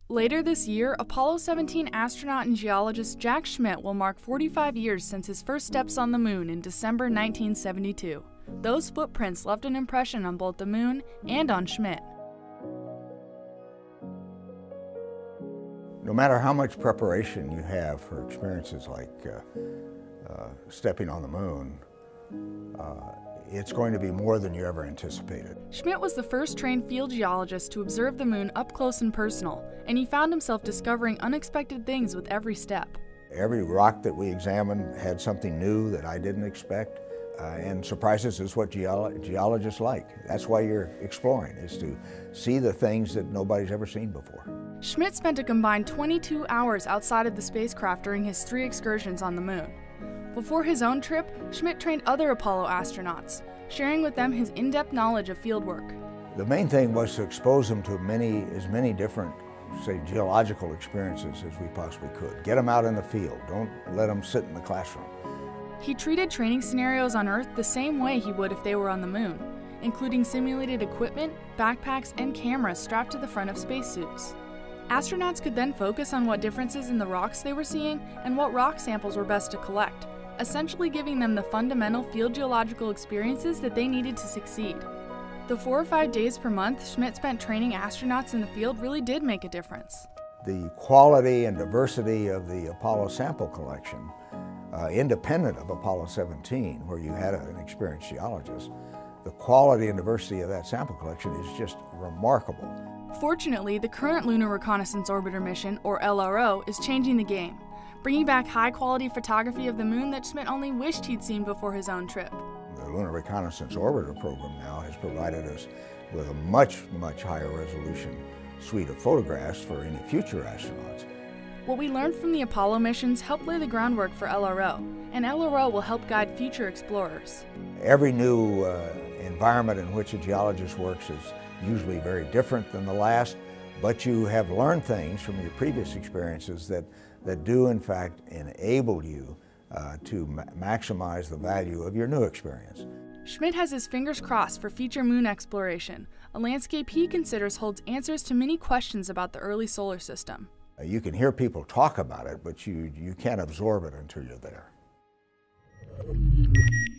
Later this year, Apollo 17 astronaut and geologist Jack Schmitt will mark 45 years since his first steps on the moon in December 1972. Those footprints left an impression on both the moon and on Schmitt. No matter how much preparation you have for experiences like stepping on the moon, it's going to be more than you ever anticipated. Schmitt was the first trained field geologist to observe the moon up close and personal, and he found himself discovering unexpected things with every step. Every rock that we examined had something new that I didn't expect, and surprises is what geologists like. That's why you're exploring, is to see the things that nobody's ever seen before. Schmitt spent a combined 22 hours outside of the spacecraft during his 3 excursions on the moon. Before his own trip, Schmitt trained other Apollo astronauts, sharing with them his in-depth knowledge of fieldwork. The main thing was to expose them to as many different, say, geological experiences as we possibly could. Get them out in the field. Don't let them sit in the classroom. He treated training scenarios on Earth the same way he would if they were on the moon, including simulated equipment, backpacks, and cameras strapped to the front of spacesuits. Astronauts could then focus on what differences in the rocks they were seeing and what rock samples were best to collect, essentially giving them the fundamental field geological experiences that they needed to succeed. The 4 or 5 days per month Schmitt spent training astronauts in the field really did make a difference. The quality and diversity of the Apollo sample collection, independent of Apollo 17, where you had an experienced geologist, the quality and diversity of that sample collection is just remarkable. Fortunately, the current Lunar Reconnaissance Orbiter mission, or LRO, is changing the game, bringing back high-quality photography of the moon that Schmitt only wished he'd seen before his own trip. The Lunar Reconnaissance Orbiter program now has provided us with a much higher resolution suite of photographs for any future astronauts. What we learned from the Apollo missions helped lay the groundwork for LRO, and LRO will help guide future explorers. Every new environment in which a geologist works is usually very different than the last, but you have learned things from your previous experiences that do in fact enable you to maximize the value of your new experience. Schmitt has his fingers crossed for future moon exploration, a landscape he considers holds answers to many questions about the early solar system. You can hear people talk about it, but you can't absorb it until you're there.